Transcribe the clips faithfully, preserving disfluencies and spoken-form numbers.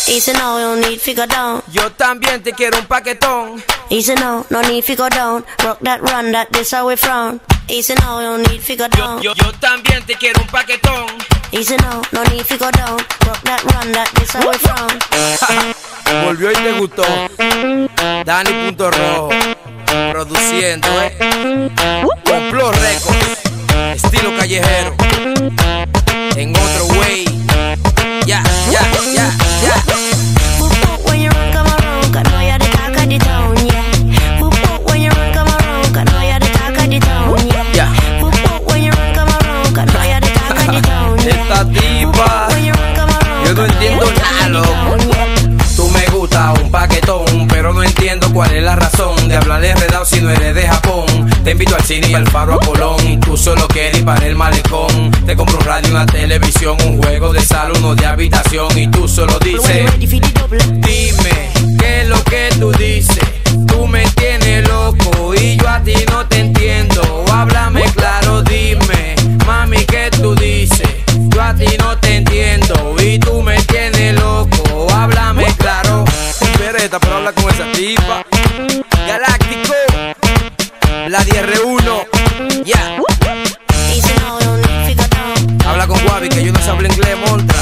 Easy now, you don't need figure down. Yo también te quiero un paquetón. Easy now, no need figure down. Rock that run, that this how we frown. Easy now, you don't need figure down. Yo, yo, yo también te quiero un paquetón. Easy now, no need figure down. Rock that run, that this how we frown. Volvió y te gustó. Dani Punto Rojo produciendo, eh. Complot Records, estilo callejero. En otro way. Ya, ya, ya, ya. When you run, come around, I know you're the talk of the town, yeah. When you run, come around, I know you're the talk of the town, yeah. Yeah. When you run, come around, I know you're the talk of the town, yeah. Esta tipa, yo no entiendo nada, loco. Tú me gusta un paquetón, pero no entiendo cuál es la razón de hablar enredado si no eres de Japón. Te invito al cine y al Faro a Colón, y tú solo quieres ir para el malecón. Te compro un radio, una televisión, un juego de sala, uno de habitación, y tú solo dices: dime, ¿qué es lo que tú dices? Tú me tienes loco y yo a ti no te entiendo. Háblame claro, dime, mami, ¿qué tú dices? Yo a ti no te entiendo y tú me tienes loco. Háblame claro. Pereta, pero habla con esa tipa. Galáctico, la diez R uno, ya. Yeah. Habla con Guavi, que yo no sé hablar inglés, montra.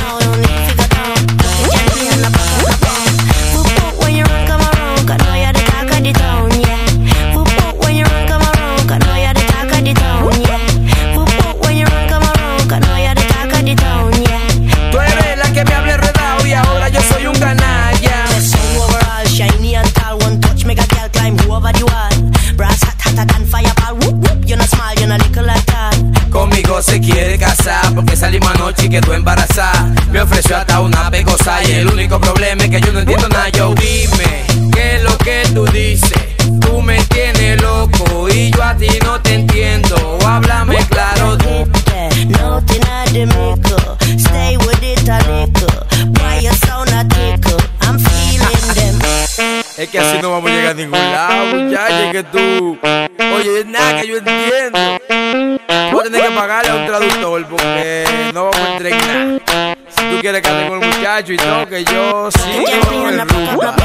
Tú eres la que me habla enredado y ahora yo soy un canalla. Shiny and tall, one touch make a girl climb over the wall. Brass hot hotter than fireball. Whoop whoop, you no smile, you no little at all. Conmigo se quiere casar porque salimos anoche y quedó embarazada. Me ofreció hasta una pegosa y el único problema es que yo no entiendo nada. Yo dime, ¿qué es lo que tú dices? Tú me tienes loco y yo a ti no te entiendo. Háblame claro. Nothing at the mickle. Stay with it a little. Why you sound a tickle? I'm feeling them. Es que así no vamos a llegar a ningún lado, muchacha, que tú. Oye, es nada que yo entiendo. Voy a tener que pagarle a un traductor porque no vamos a entregar nada. Si tú quieres que ande con el muchacho y todo, que yo sí no el rumba.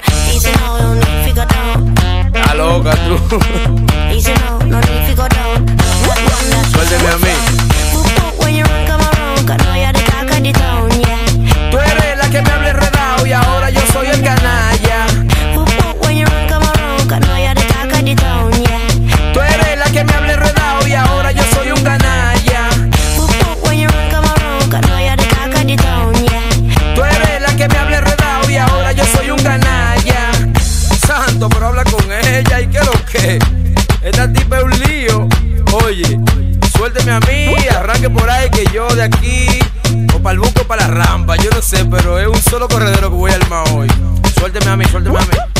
Está loca tú. Suélteme a mí. Tú eres la que me habla enredado y ahora yo soy el canalla. Tú eres la que me habla enredado y ahora yo soy un canalla. Tú eres la que me habla enredado y ahora yo soy un canalla. Santo, pero habla con ella y qué lo que. Esta tipa es un lío. Oye, suélteme a mí, arranque por ahí que yo de aquí o para el buco o para la rampa, yo no sé, pero es un solo corredero que voy a armar hoy. Suélteme a mí, suélteme a mí.